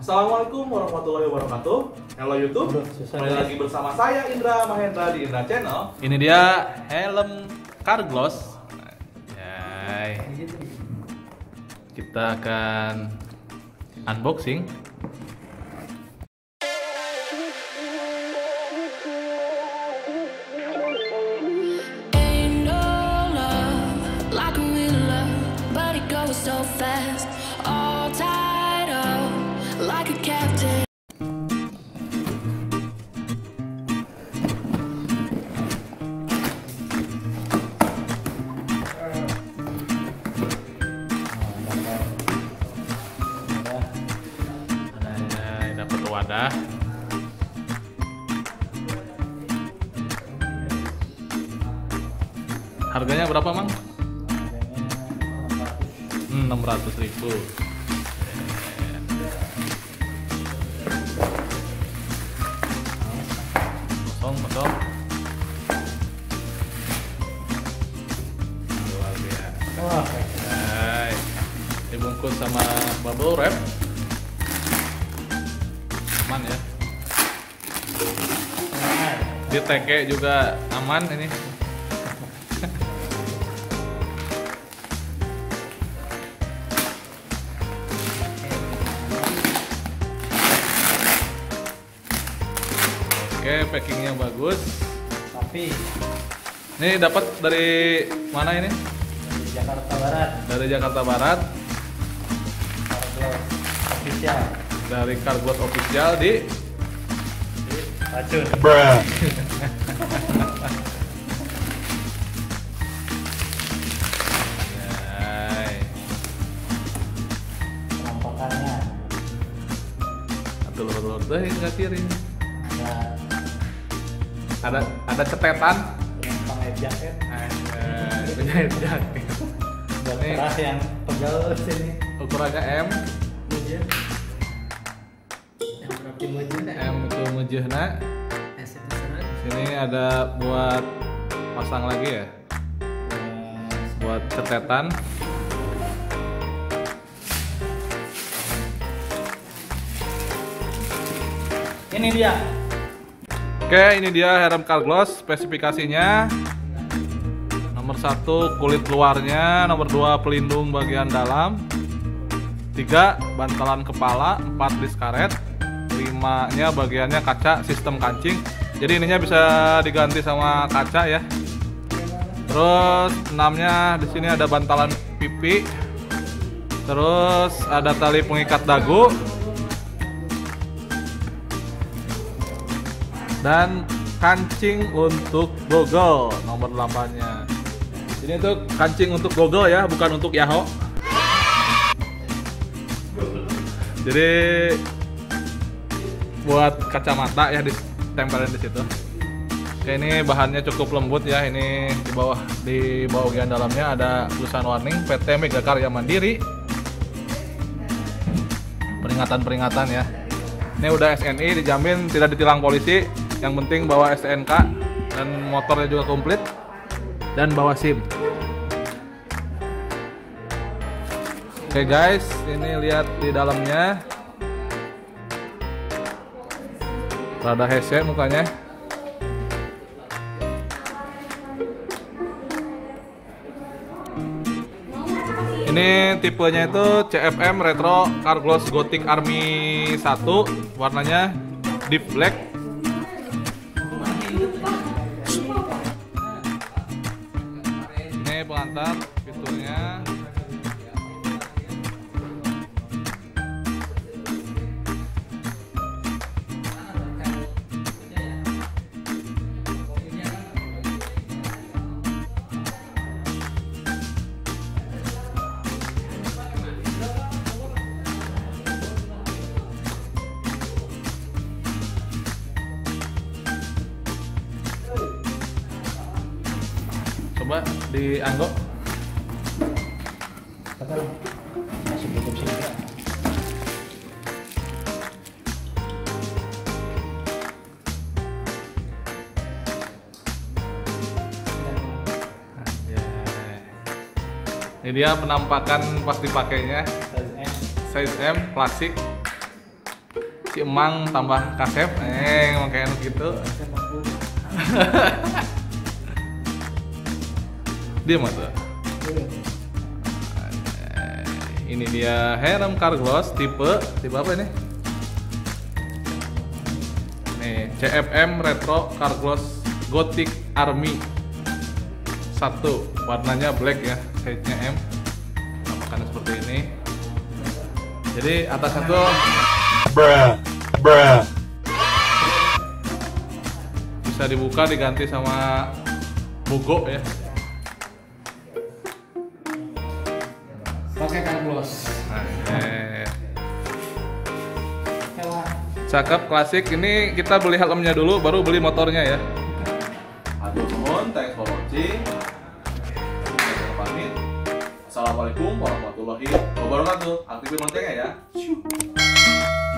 Assalamualaikum warahmatullahi wabarakatuh. Halo YouTube, kembali lagi bersama saya Indra Mahendra di Indra Channel. Ini dia helm Carglass. Kita akan unboxing. So fast, all tied up like a captain. Dapat wadah. Harganya berapa, Mang? 600.000. Kosong. Luar biasa. Dibungkus sama bubble wrap. Aman ya. Di teke juga aman ini. Oke, packingnya bagus. Tapi ini dapat dari mana ini? dari Jakarta Barat. Dari Jakarta Barat. Carglass official. Dari Carglass official di Racun. Penampakannya Telur-telur tuh nggak kiri. ada Ada cetetan. yang penjahit jaket. Penjahit jaket. Buat Nih. keras yang pegal sini. Ukurannya M. Mujur. Yang berarti mujur dah. M itu mujehna. S itu serat. Sini ada buat pasang lagi ya. Buat cetetan. Ini dia. Oke, ini dia helm Carglass spesifikasinya. Nomor 1 kulit luarnya, nomor 2 pelindung bagian dalam, 3 bantalan kepala, 4 disk karet, 5-nya bagiannya kaca sistem kancing. Jadi ininya bisa diganti sama kaca ya. Terus 6-nya di sini ada bantalan pipi. Terus ada tali pengikat dagu. Dan kancing untuk goggle nomor 8-nya. Ini tuh kancing untuk goggle ya, bukan untuk Yahoo. Jadi buat kacamata ya ditempelin di situ. Oke, ini bahannya cukup lembut ya. Ini di bawah bagian dalamnya ada tulisan warning PT Megakarya Mandiri. Peringatan ya. Ini udah SNI, dijamin tidak ditilang polisi. Yang penting bawa STNK dan motornya juga komplit dan bawa SIM. Oke guys, ini lihat di dalamnya. Rada hese mukanya. Ini tipenya itu CFM Retro Carglass Gothic Army 1, warnanya deep black. Ini pengantar fiturnya. Coba dianggok. Masih tutup sini. Ini dia penampakan pas dipakainya. Size M klasik. si Emang tambah Kasep, makanya gitu. Dia mah tuh. Ini dia helm Carglass tipe apa ini? Nih, CFM Retro Carglass Gothic Army 1, warnanya black ya, size-nya M. Tampakannya seperti ini. Jadi atasnya tuh bisa dibuka, diganti sama bugo ya. Pakai Carglass. Cakep, klasik. Ini kita beli helmnya dulu, baru beli motornya ya. Aduh, mohon, thanks for watching. Pamit. Assalamualaikum warahmatullahi wabarakatuh. Aktifin loncengnya ya.